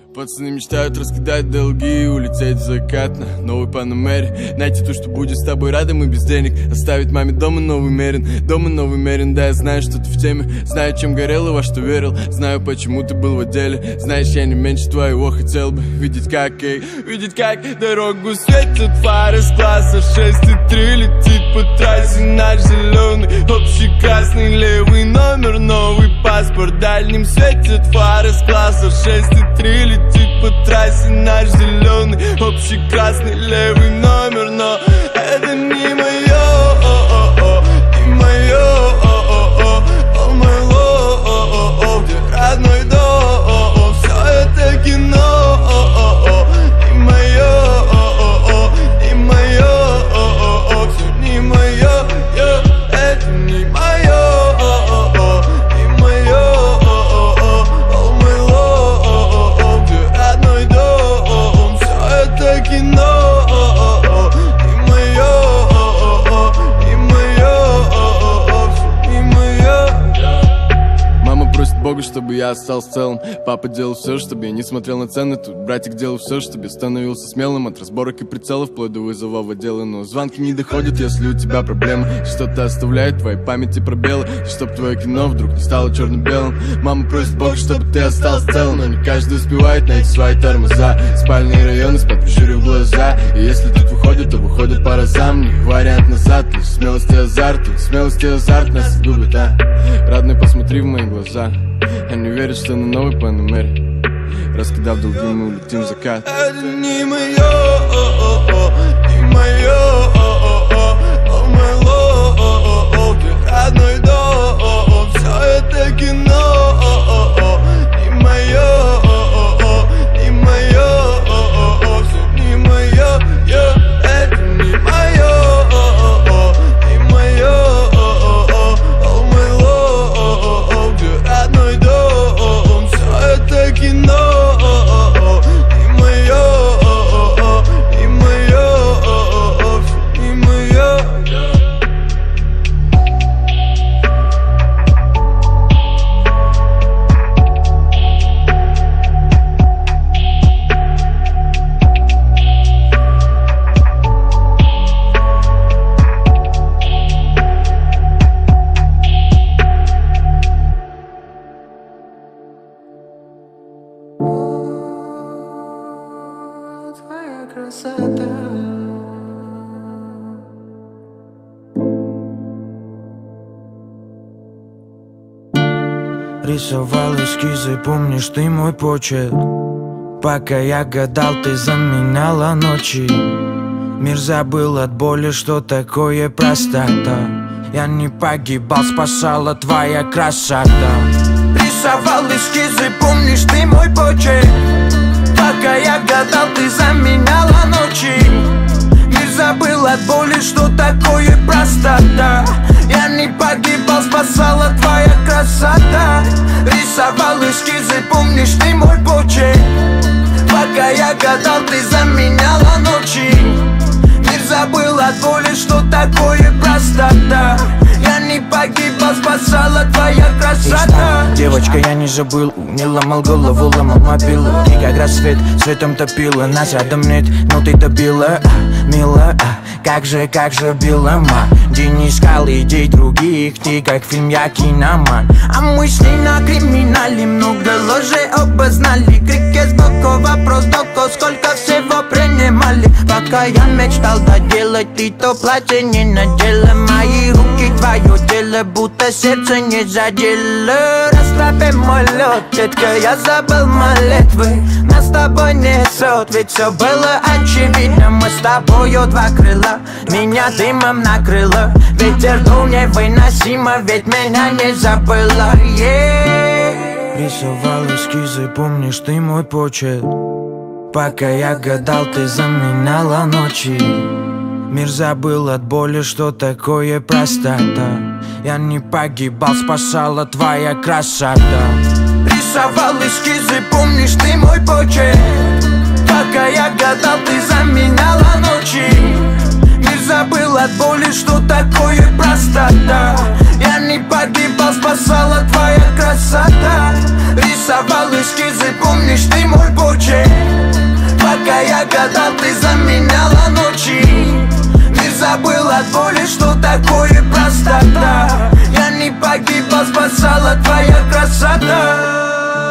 Пацаны мечтают раскидать долги и улететь в закат на новой Панамере. Найти то, что будет с тобой рядом и без денег. Оставить маме дома новый Мерин. Дома новый Мерин, да, я знаю, что ты в теме. Знаю, чем горел и во что верил. Знаю, почему ты был в отделе. Знаешь, я не меньше твоего хотел бы видеть, как дорогу светят фары с класса 6,3. Летит по трассе наш зеленый общий красный левый номер, новый паспорт. Дальним светят фары с класса 6,3. Летит по трассе наш зеленый общий красный левый номер, но это не мое, не мое, мой лов, где родной дом, все это кино, не мое, не мое, все не мое, это не мое, не мое, мой лов, где родной дом, все это кино. Богу, чтобы я остался целым. Папа делал все, чтобы я не смотрел на цены. Тут братик делал все, чтобы я становился смелым. От разборок и прицелов вплоть до вызова в отделы. Но звонки не доходят, если у тебя проблемы. Что-то оставляет в твоей памяти пробелы. Чтоб твое кино вдруг не стало черно-белым. Мама просит Бога, чтобы ты остался целым. Но не каждый успевает найти свои тормоза. Спальные районы, спать прищурив глаза. И если тут выходит, то выходит по разам. Не вариант назад, лишь смелость и азарт. Тут смелость и азарт нас губит, а? Родной, посмотри в мои глаза. Они верят, что на новой Панамере, раскидав долги, мы улетим в закат. Это не мое, не мое, мой лов, где родной дом, все это кино, не мое, не мое, все не мое, это не мое, не мое, мой лов, где родной дом, все это кино. Рисовал эскизы, помнишь ты мой почерк? Пока я гадал, ты заменяла ночи. Мир забыл от боли, что такое простота. Я не погибал, спасала твоя красота. Рисовал эскизы, помнишь ты мой почерк? Пока я гадал, ты заменяла ночи. Мир забыл от боли, что такое простота. Я не погибал, спасала твоя красота. Рисовал эскизы, помнишь ты мой почерк? Пока я гадал, ты заменяла ночи. Мир забыл от боли, что такое простота. Я не погибал, спасала твоя красота. Девочка, я не забыл, не ломал голову, ломал мобилу. И как рассвет светом топила, нас рядом нет, но ты добила, мила. Как же била где не искал идей других. Ты как фильм, я киноман. А мысли на криминале, много лжи обознали. Крики сбоку, вопрос доко, сколько всего принимали. Пока я мечтал доделать, ты то платье не надела. Мои руки твое тело, будто сердце не задело. Расслабь мой лед, детка, я забыл молитвы. Нас с тобой несет, ведь все было очевидно. Мы с тобою два крыла, меня дымом накрыло. Ветер дул невыносимо, ведь меня не забыла. Рисовал эскизы, помнишь ты мой почерк? Пока я гадал, ты заменяла ночи. Мир забыл от боли, что такое простота. Я не погибал, спасала твоя красота. Рисовал эскизы, помнишь ты мой почерк? Пока я гадал, ты заменяла ночи. Мир забыл от боли, что такое простота. Я не погибал, спасала твоя красота. Рисовал эскизы, помнишь ты мой почерк? гадал, ты заменяла ночи. Мир забыл от боли, что такое простота. Я не погибал, спасала твоя красота.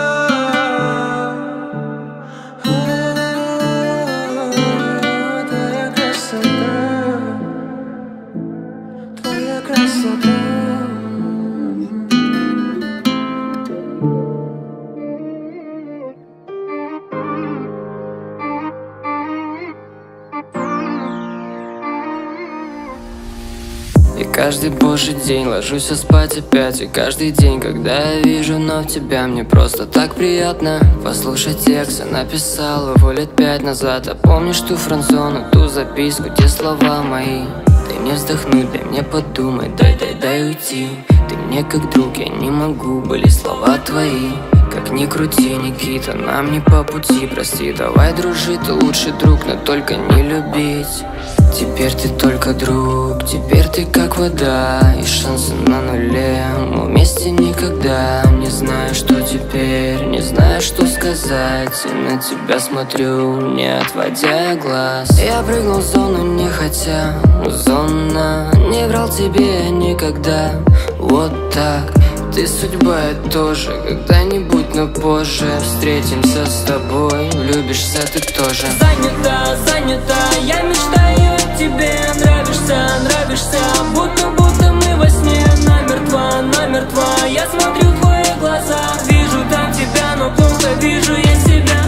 И каждый божий день ложусь спать опять. И каждый день, когда я вижу вновь тебя, мне просто так приятно послушать текст. Я написал его лет 5 назад. А помнишь ту франзону, ту записку, те слова мои? Дай мне вздохнуть, дай мне подумать, дай уйти. Ты мне как друг, я не могу, были слова твои. Как ни крути, Никита, нам не по пути. Прости, давай дружить, ты лучший друг, но только не любить. Теперь ты только друг, теперь ты как вода. И шансы на нуле, мы вместе никогда. Не знаю, что теперь, не знаю, что сказать. И на тебя смотрю, не отводя глаз. Я прыгнул в зону нехотя, зона. Не врал тебе никогда, вот так. Ты судьба, я тоже, когда-нибудь, но позже встретимся с тобой, влюбишься ты тоже. Занята, я мечтаю о тебе. Нравишься, будто мы во сне. Намертво, я смотрю в твои глаза. Вижу там тебя, но плохо вижу я себя.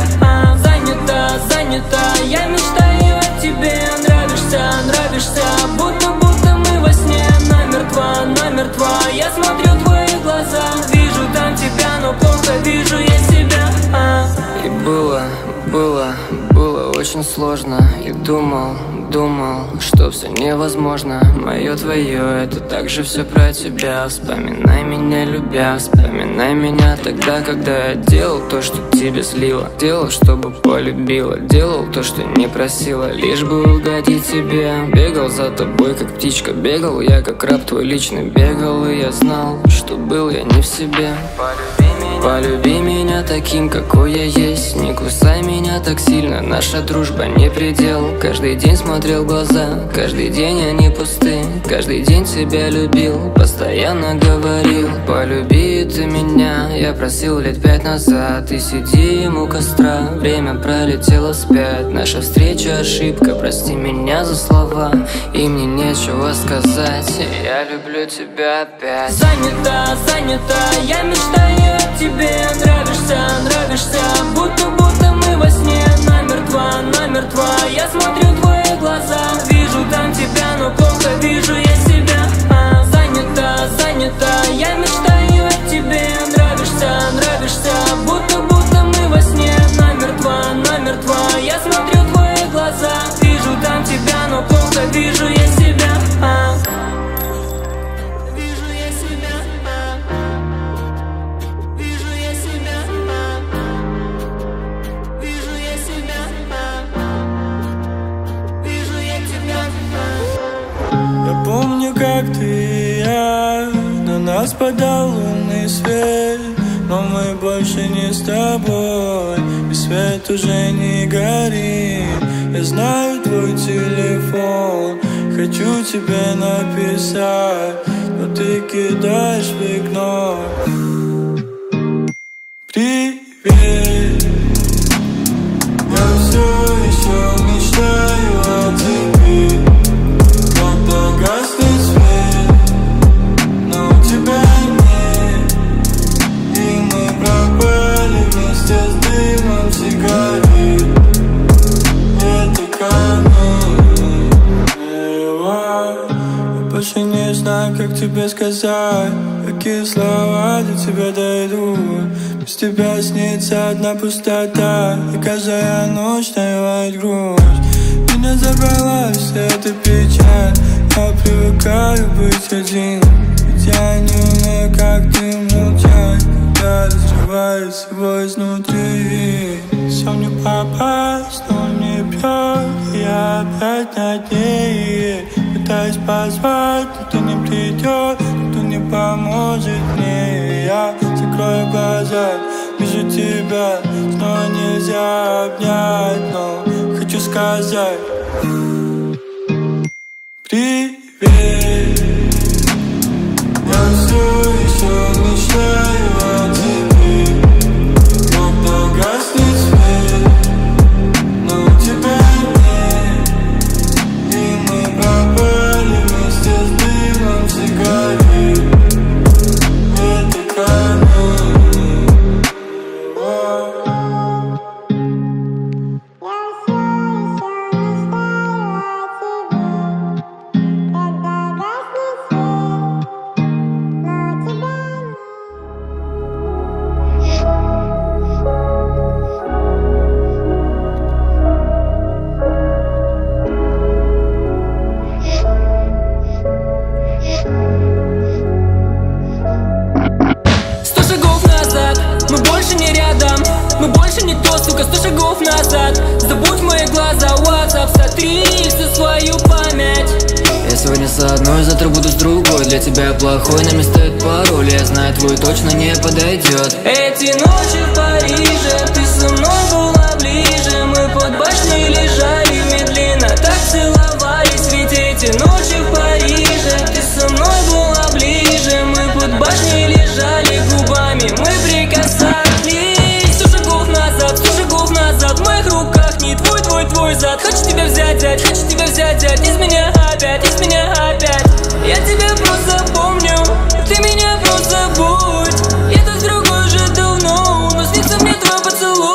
Занята, я мечтаю о тебе. Нравишься, будто мы во сне. Намертво, я смотрю в твои глаза. Вижу там тебя, но плохо вижу я себя. И было очень сложно. И думал, что все невозможно. Мое, твое, это также все про тебя. Вспоминай меня, любя, вспоминай меня тогда, когда я делал то, что тебе слило. Делал, чтобы полюбила, делал то, что не просила, лишь бы угодить тебе. Бегал за тобой, как птичка, бегал я, как раб твой личный. Бегал, и я знал, что был я не в себе. Полюби меня таким, какой я есть. Не кусай меня так сильно, наша дружба не предел. Каждый день смотрел в глаза, каждый день они пусты. Каждый день тебя любил, постоянно говорил: полюби ты меня. Я просил лет 5 назад, и сидим у костра. Время пролетело вспять, наша встреча ошибка. Прости меня за слова, и мне нечего сказать. Я люблю тебя опять. Занята, я мечтаю о тебе. Нравишься, будто мы во сне. Намертво, я смотрю в твои глаза. Вижу там тебя, но плохо вижу я себя. Занята, я мечтаю о тебе. Нравишься, будто мы во сне. Намертво, я смотрю в твои глаза. Вижу там тебя, но плохо вижу я себя. Помню, как ты и я, на нас падал лунный свет. Но мы больше не с тобой, и свет уже не горит. Я знаю твой телефон, хочу тебе написать, но ты кидаешь в игнор. Привет, я все еще мечтаю о тебе. Гаснет свет, но у тебя нет. И мы пропали вместе с дымом сигарет. Это конец. Я больше не знаю, как тебе сказать, какие слова до тебя дойдут. Без тебя снится одна пустота, и каждая ночь навевает грусть. Меня забрала вся эта печаль. Я привыкаю быть один, ведь я не умею, как ты, молчать. Когда разрывает его изнутри. Все мне попасть, но он не бьет. Я опять над ней пытаюсь позвать, но ты не придет, никто не поможет мне. Я закрою глаза, вижу тебя, снова нельзя обнять, но хочу сказать привет. Я все еще мечтаю о тебе, когда гаснет свет, но тебя нет, и мы пропали вместе с дымом сигарет. Это камень. Мы больше не то, сука, 100 шагов назад. Забудь мои глаза, WhatsApp, сотри всю свою память. Я сегодня с одной, завтра буду с другой. Для тебя плохой, на мне стоит пароль. Я знаю, твой точно не подойдет. Эти ночи в Париже, ты со мной была ближе. Мы под башней лежали, медленно так целовались. Ведь эти ночи в Париже, ты со мной была ближе. Мы под башней лежали, губами мы прикасались. 100 шагов назад, в моих руках не твой зад. Хочу тебя взять, дядь, хочу тебя взять, дядь. Из меня опять, из меня опять. Я тебя просто помню, ты меня просто забудь. Я тут с другой уже давно, но снится мне твой поцелуй.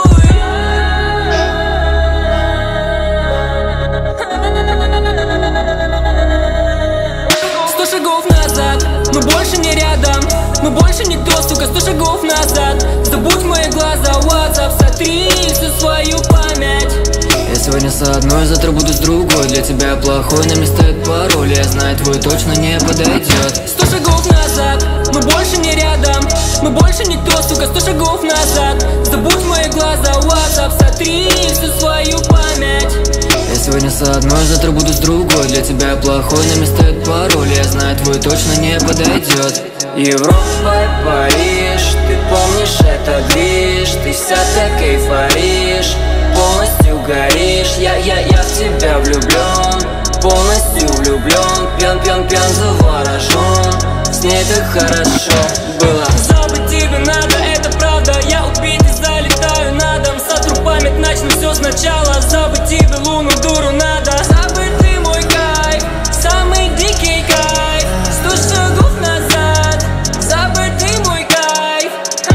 100 шагов назад, мы больше не рядом. Мы больше не то, сука, 100 шагов назад. Забудь мои глаза, WhatsApp, сотри всю свою память. Я сегодня с одной, завтра буду с другой. Для тебя плохой, на мне стоит пароль. Я знаю, твой точно не подойдет. 100 шагов назад, мы больше не рядом. Мы больше не то, сука, 100 шагов назад. Забудь мои глаза, WhatsApp, сотри всю свою память. Я сегодня с одной, завтра буду с другой. Для тебя плохой, на мне стоит пароль. Я знаю, твой точно не подойдет. Европа, Париж, ты помнишь это движ. Ты вся так эйфоришь, полностью горишь. Я в тебя влюблен, полностью влюблен. Пьян, заворожен, с ней так хорошо было. Забыть тебе надо, это правда. Я убитый, залетаю на дом. Сотру память, начну все сначала. Забыть тебе луну, дуру надо. Забыть ты мой кайф, самый дикий кайф. 100 шагов назад, забыть ты мой кайф.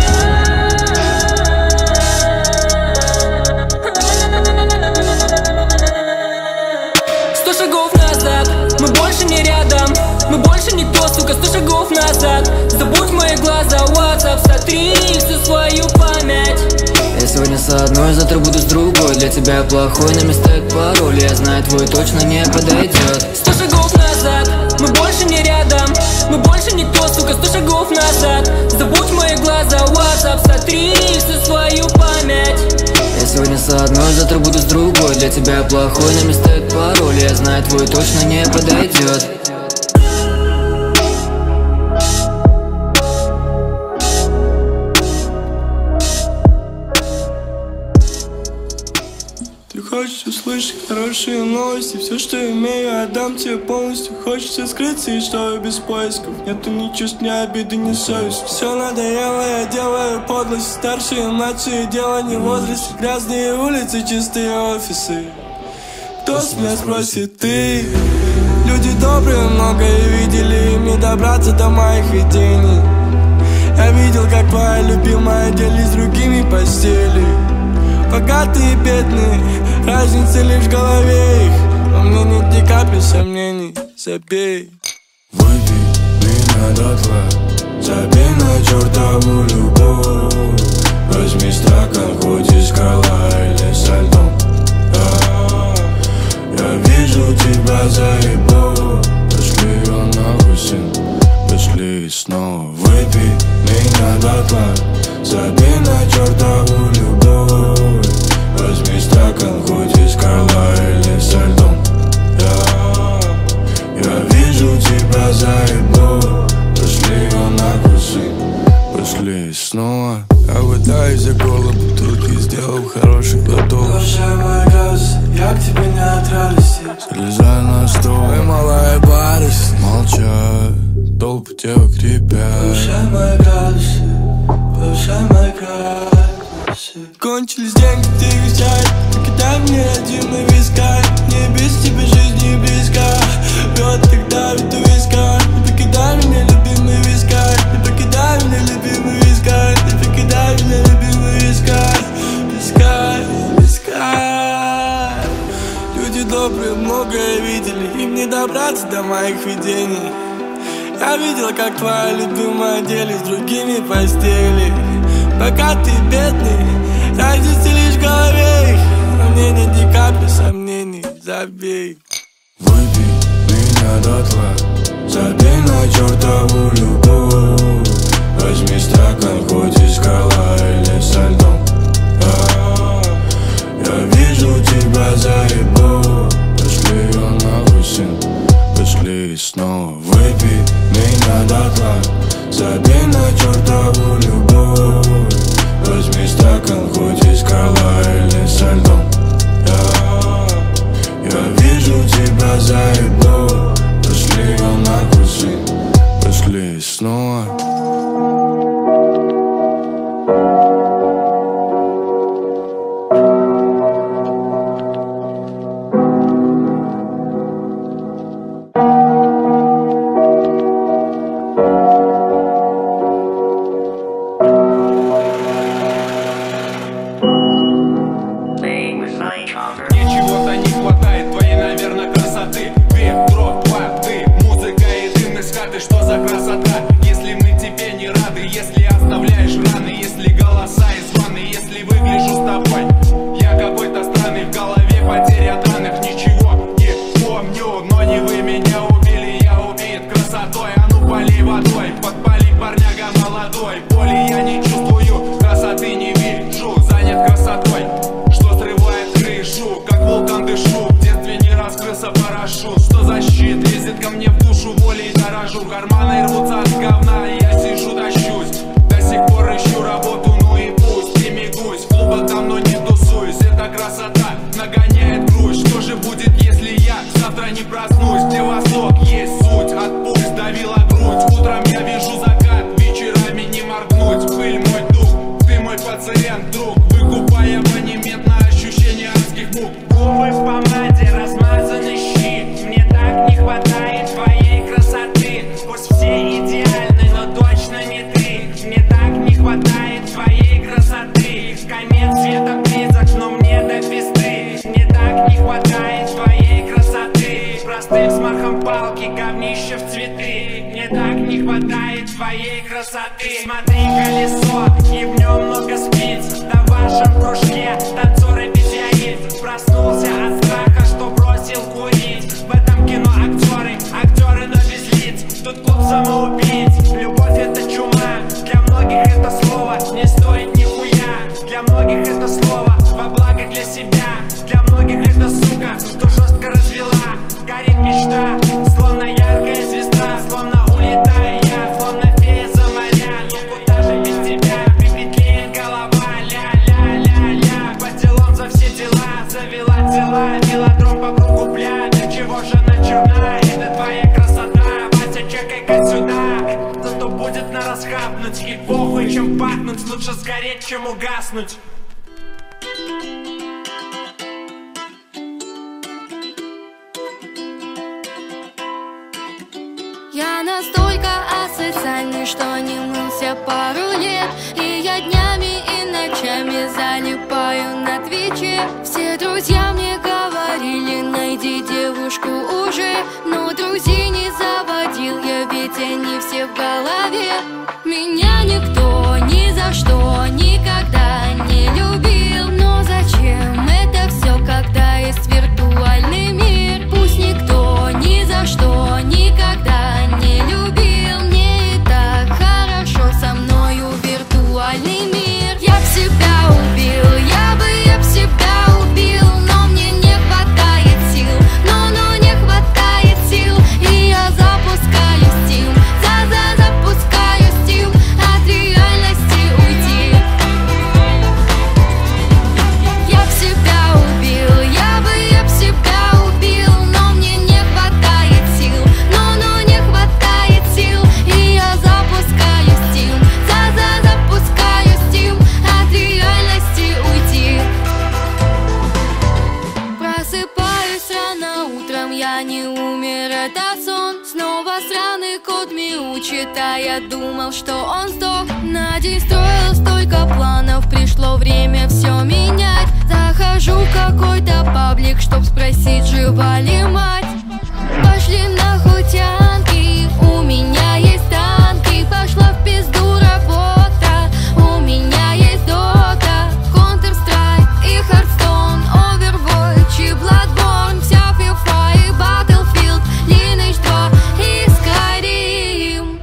100 шагов назад, мы больше не рядом. Мы больше не то, сука, 100 шагов назад. Забудь мои глаза, WhatsApp, сотри всю свою память. Я сегодня с одной, завтра буду с другой. Для тебя плохой, на мне стоит пароль. Я знаю, твой точно не подойдет. 100 шагов назад, мы больше не рядом. Мы больше не то, сука, 100 шагов назад. Забудь мои глаза, WhatsApp, сотри всю свою память. Я сегодня с одной, завтра буду с другой. Для тебя плохой, на мне стоит пароль. Я знаю, твой точно не подойдет. Ты хочешь услышать хорошие новости. Все, что имею, отдам тебе полностью. Хочется скрыться, и что без поисков. Нету ни чувств, ни обиды, ни совести. Все надоело, я делаю подлость. Старшие, младшие, дело не в возрасте. Грязные улицы, чистые офисы. Кто с меня спросит, ты? Люди добрые, многое видели. Им не добраться до моих видений. Я видел, как твоя любимая делись с другими постели. Богатые и бедные, разница лишь в голове их. Во мне нет ни капли сомнений, забей. Выпей меня дотла, забей на чертову любовь. Возьми стакан, хоть из скала или со льдом. Я вижу тебя заебал. Пошли ее нахуй, сын, пошли снова. Выпей меня дотла, забей на чертову любовь. Возьми стакан, хоть из скала или со льдом. Я вижу тебя заебал. Пошли ее нахуй, сын, пошли снова. Я пытаюсь за голову бутылки из сделал хороший глоток. Душа мой газ, я к тебе не от радости. Залезай на стол, мы малая барышня. Молчат, толпы девок ребят. Душа мой газ, душа мой газ. Кончились деньги, ты вещай. Покидай мне родимый вискарь. Мне без тебя жизнь не близка. Вот тогда ведь вискарь. Не покидай меня, любимый вискарь. Не покидай меня, любимый вискарь. Не покидай меня, любимый вискарь. Вискарь, вискарь. Люди добрые многое видели. Им не добраться до моих видений. Я видел, как твоя любимая делит с другими постели. Пока ты бедный, разницы лишь в голове. Но мне нет ни капли сомнений, забей. Выпей меня дотла, забей на чертову любовь. Возьми стакан, хоть из скала или со льдом. Я вижу тебя заебу. Пошли ее нахуй, сын, пошли снова. Выпей меня дотла, забей на чертову любовь. Возьми стакан, хоть из скала или со льдом. Я вижу тебя заебу. Пошли ее нахуй, сын, пошли снова. Чего-то не хватает твоей, наверное, красоты. Ветро, воды, музыка и дым из хаты. Что за красота, если мы тебе не рады? Если оставляешь раны, если голоса из ванны. Если выгляжу с тобой, я какой-то странный. В голове потеря данных, ничего не помню. Но не вы меня убили, я убит красотой. А ну полей водой, подпали парняга молодой. Боли я не чувствую, красоты не вижу. Занят красотой, что срывает крышу, как вулкан дышу. В детстве не раскрылся парашют. Что за щит лезет ко мне в душу, волей дорожу. Карманы рвутся от говна, я сижу, тащусь. До сих пор ищу работу, ну и пусть. Перемигусь, в клубах давно не тусуюсь. Эта красота нагоняет грусть. Что же будет, если я завтра не проснусь? Где восток есть суть, отпусть давила грудь. Утром я вижу закат, вечерами не моргнуть. Пыль мой дух, ты мой пациент, друг. Выкупая абонемент на ощущение адских мук. Губы в помаде, размазаны щи. Мне так не хватает твоей красоты. Пусть все идеальны, но точно не ты. Мне так не хватает твоей красоты. Конец света близок, но мне до пизды. Мне так не хватает твоей красоты. Простых с махом палки, говнище в цветы. Мне так не хватает твоей красоты. Смотри, колесо, и в нем много спиц. Да в вашем кружке танцор обезьянит. Проснулся от страха, что бросил курить. В этом кино актеры, но без лиц. Тут клуб самоубийц. Любовь это чума. Для многих это слово не стоит нихуя. Для многих это слово во благо для себя. Для многих это сука, что жестко развела. Горит мечта, словно яркая звезда. Словно улетаю я, словно фея за моря. Но куда же без тебя, пепетлеет голова. Ля-ля-ля-ля, по делам за все дела. Завела дела, велодром по кругу пля. Для чего же она черна, это твоя красота. Вася, чекай-ка сюда. Зато будет на расхапнуть. И похуй, чем пахнуть, лучше сгореть, чем угаснуть. Я настолько асоциальный, что не мылся пару лет. И я днями и ночами залипаю на твиче. Все друзья мне говорили, найди девушку уже. Но друзей не заводил я, ведь они все в голове. Меня никто ни за что никогда не любил. Но зачем это все, когда есть виртуальный мир? Пусть никто ни за что никогда не любил. Мне и так хорошо со мною виртуальный мир. Я б себя убил, я б себя убил, но мне не учета, я думал, что он сдох. На день строил столько планов, пришло время все менять. Захожу в какой-то паблик, чтоб спросить, жива ли мать. Пошли нахуй тянки, у меня есть танки. Пошла в пизду работа, у меня есть дота, Counter-Strike и Hearthstone, Overwatch и Bloodborne, вся FIFA и Battlefield, Lineage 2 и Skyrim.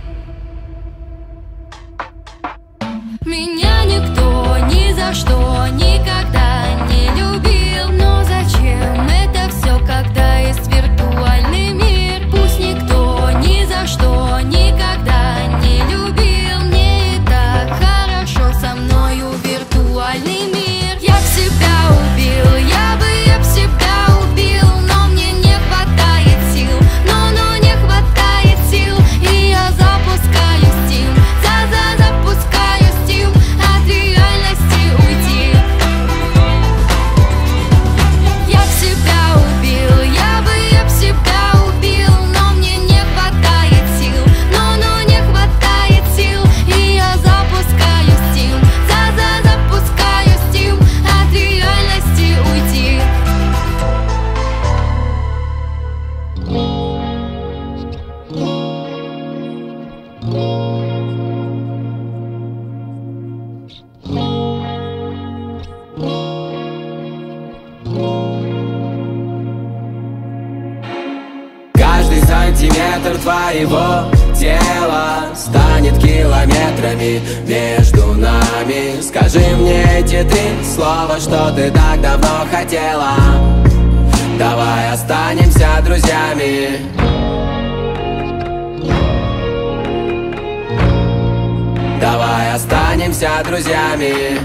Меня никто ни за что никогда не любил, но зачем это все, когда есть виртуальный мир? Пусть никто ни за что никогда не любил, мне и так хорошо со мною виртуальный мир. Я б себя убил, я бы себя убил, но мне не хватает сил, но не хватает сил, и я запускаю Steam, запускаю Steam, от реальности уйти. Я б себя убил, я бы себя убил, но мне не хватает сил, но не хватает сил, и я запускаю Steam, запускаю Steam, от реальности уйти. Каждый сантиметр твоего тела станет километрами между нами. Скажи мне эти три слова, что ты так давно хотела. Давай останемся друзьями. Давай останемся друзьями.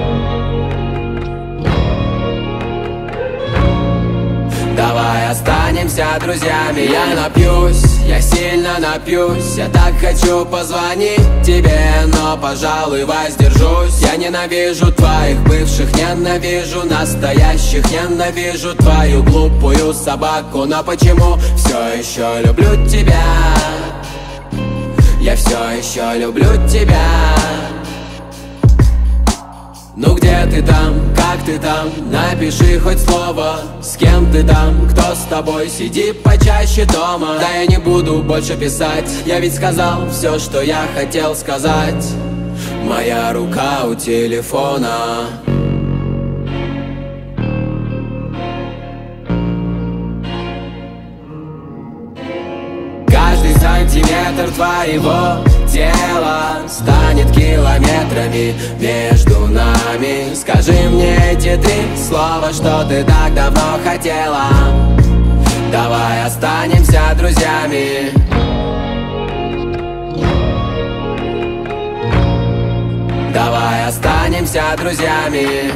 Давай останемся друзьями. Я напьюсь, я сильно напьюсь. Я так хочу позвонить тебе, но, пожалуй, воздержусь. Я ненавижу твоих бывших, ненавижу настоящих, ненавижу твою глупую собаку. Но почему все еще люблю тебя? Я все еще люблю тебя. Ну где ты там, как ты там, напиши хоть слово. С кем ты там, кто с тобой, сиди почаще дома. Да я не буду больше писать, я ведь сказал все, что я хотел сказать. Моя рука у телефона. Каждый сантиметр твоего тела станет километрами между нами. Скажи мне эти три слова, что ты так давно хотела. Давай останемся друзьями. Давай останемся друзьями.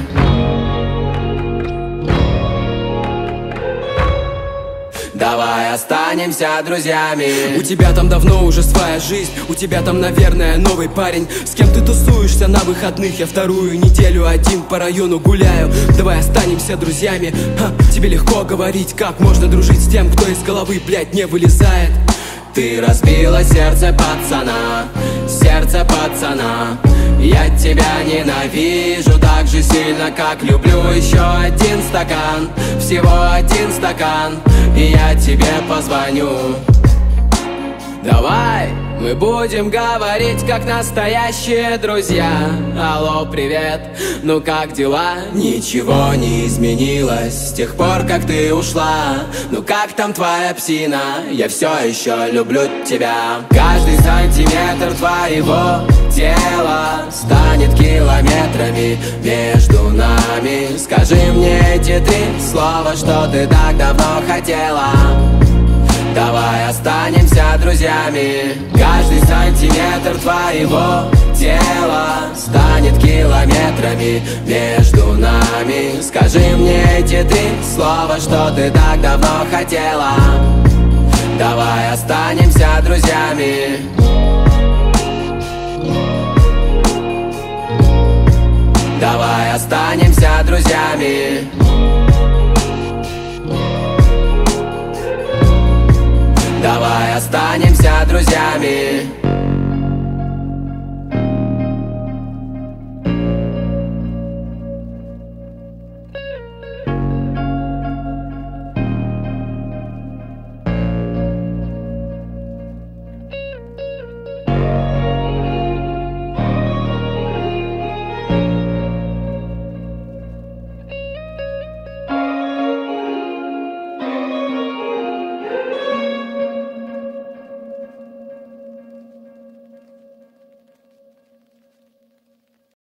Давай останемся друзьями. У тебя там давно уже своя жизнь, у тебя там, наверное, новый парень. С кем ты тусуешься на выходных? Я вторую неделю один по району гуляю. Давай останемся друзьями. Тебе легко говорить, как можно дружить с тем, кто из головы, блядь, не вылезает. Ты разбила сердце пацана, сердце пацана. Я тебя ненавижу так же сильно, как люблю. Еще один стакан, всего один стакан, и я тебе позвоню. Давай мы будем говорить, как настоящие друзья. Алло, привет, ну как дела? Ничего не изменилось с тех пор, как ты ушла. Ну как там твоя псина? Я все еще люблю тебя. Каждый сантиметр твоего тела станет километрами между нами. Скажи мне эти три слова, что ты так давно хотела. Давай останемся друзьями. Каждый сантиметр твоего тела станет километрами между нами. Скажи мне эти три слова, что ты так давно хотела. Давай останемся друзьями. Давай останемся друзьями. Давай останемся друзьями.